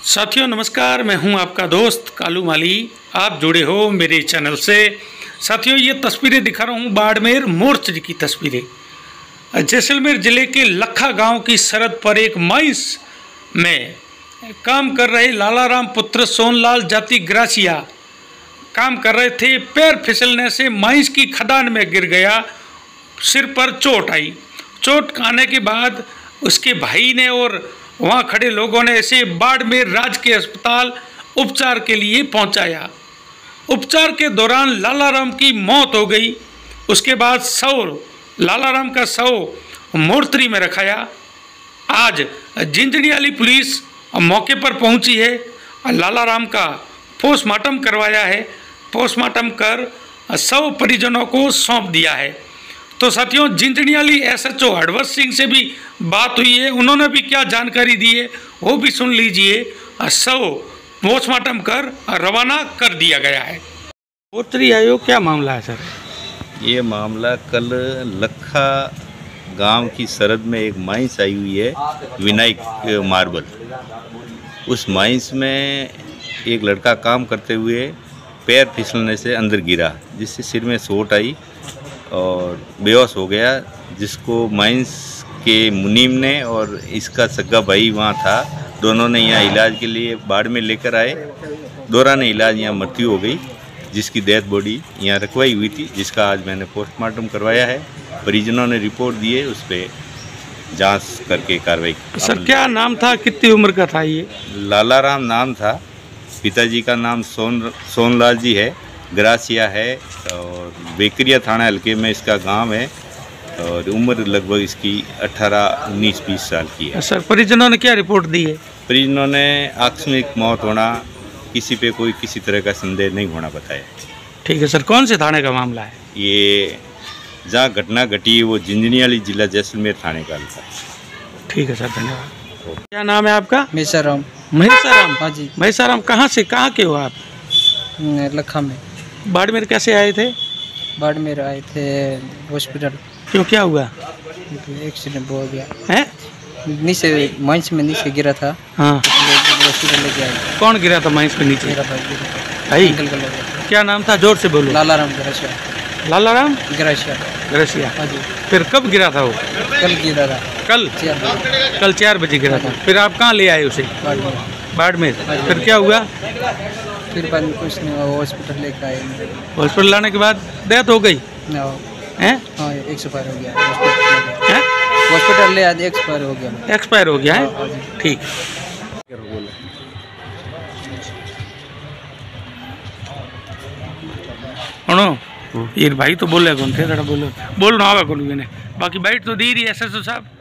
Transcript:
साथियों नमस्कार, मैं हूं आपका दोस्त कालू माली। आप जुड़े हो मेरे चैनल से। साथियों ये तस्वीरें दिखा रहा हूं बाड़मेर मोर्चे की तस्वीरें। जैसलमेर जिले के लखा गांव की सरहद पर एक माइंस में काम कर रहे लालाराम पुत्र सोनलाल जाति ग्रासिया काम कर रहे थे। पैर फिसलने से माइंस की खदान में गिर गया। सिर पर चोट आई। चोट आने के बाद उसके भाई ने और वहाँ खड़े लोगों ने इसे बाड़मेर राजकीय अस्पताल उपचार के लिए पहुँचाया। उपचार के दौरान लालाराम की मौत हो गई। उसके बाद लालाराम का शव मोर्चरी में रखाया। आज जिंजड़ियाली पुलिस मौके पर पहुंची है। लालाराम का पोस्टमार्टम करवाया है। पोस्टमार्टम कर शव परिजनों को सौंप दिया है। तो साथियों जिंजड़ियाली SHO हरवंश सिंह से भी बात हुई है। उन्होंने भी क्या जानकारी दी है वो भी सुन लीजिए। शव पोस्टमार्टम कर रवाना कर दिया गया है। मोर्चरी आयोग क्या मामला है सर? ये मामला कल लखा गांव की सरहद में एक माइंस आई हुई है, विनायक मार्बल। उस माइंस में एक लड़का काम करते हुए पैर फिसलने से अंदर गिरा, जिससे सिर में चोट आई और बेहोश हो गया, जिसको माइंस के मुनीम ने और इसका सगा भाई वहाँ था, दोनों ने यहाँ इलाज के लिए बाड़मेर लेकर आए। दौरान इलाज यहाँ मृत्यु हो गई, जिसकी डेथ बॉडी यहाँ रखवाई हुई थी, जिसका आज मैंने पोस्टमार्टम करवाया है। परिजनों ने रिपोर्ट दी है, उस पर जांच करके कार्रवाई। सर क्या नाम था, कितनी उम्र का था ये? लालाराम नाम था। पिताजी का नाम सोनलाल जी है, ग्रासिया है और बेकरिया थाना हल्के में इसका गांव है और उम्र लगभग इसकी 18-19-20 साल की है। सर परिजनों ने क्या रिपोर्ट दी है? परिजनों ने आकस्मिक मौत होना, किसी पे कोई किसी तरह का संदेह नहीं होना बताया। ठीक है सर, कौन से थाने का मामला है? ये जहाँ घटना घटी वो जिंजड़ियाली जिला जैसलमेर थाने का था। ठीक है सर, धन्यवाद। क्या नाम है आपका? मेसाराम। महेशाराम? हाँ जी। महेशाराम कहाँ से, कहाँ के हो आप? लखा में। बाड़मेर कैसे आए थे? बाड़मेर आए थे हॉस्पिटल। क्यों, क्या हुआ? एक्सीडेंट हो गया है। नीचे माइंस में नीचे गिरा था। हाँ। हॉस्पिटल लेके आए। कौन गिरा था माइंस पे नीचे? मेरा भाई गिरा। भाई अंकल का लगा। क्या नाम था, जोर से बोलो। लालाराम ग्रासिया। लालाराम ग्रासिया। ग्रासिया। हाँ जी। फिर कब गिरा था वो? कल गिरा था। कल 4 बजे गिरा था। फिर आप कहाँ ले आए उसे? बाड़मेर। फिर क्या हुआ? फिर बाद में कुछ नहीं हुआ, हॉस्पिटल लेके आए। हॉस्पिटल लाने के बाद डेथ हो गई है? हाँ, एक्सपायर हो गया। हॉस्पिटल ले आए, एक्सपायर हो गया। एक्सपायर हो गया है। ठीक। सुनो ये भाई तो बोले कौन थे, बोलो ना आवा कोई ने, बाकी बाइट तो दी रही है SHO साहब।